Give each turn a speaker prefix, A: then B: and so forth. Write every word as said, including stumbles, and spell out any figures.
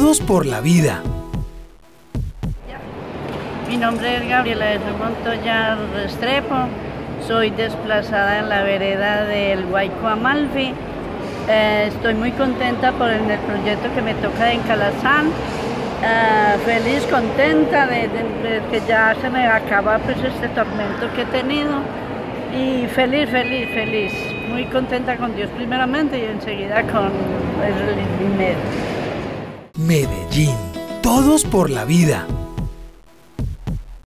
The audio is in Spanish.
A: Todos por la vida.
B: Mi nombre es Gabriela de Montoya Restrepo, soy desplazada en la vereda del Guayco Amalfi. Eh, estoy muy contenta por el, el proyecto que me toca en Calazán. Eh, feliz, contenta de, de, de que ya se me acaba pues, este tormento que he tenido. Y feliz, feliz, feliz. Muy contenta con Dios primeramente y enseguida con el dinero.
A: Medellín. Todos por la vida.